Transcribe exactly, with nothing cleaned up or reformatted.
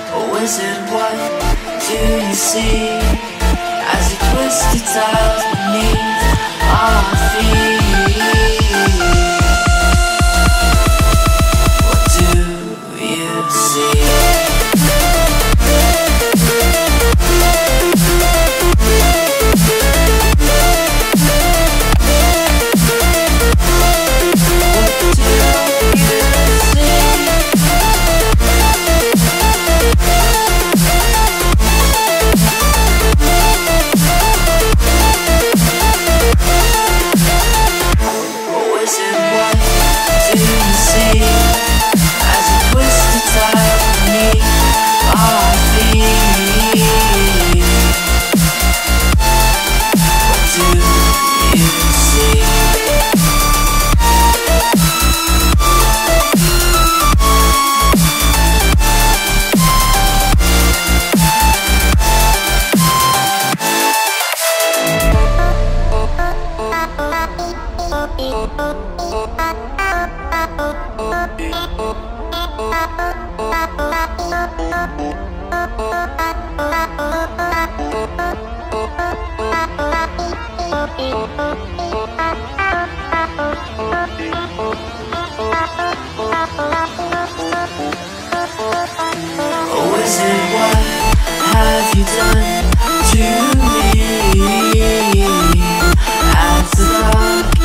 Or is it what do you see as you twist the tiles beneath our feet? What do you see? Oh, is it what have you done to me? As the dark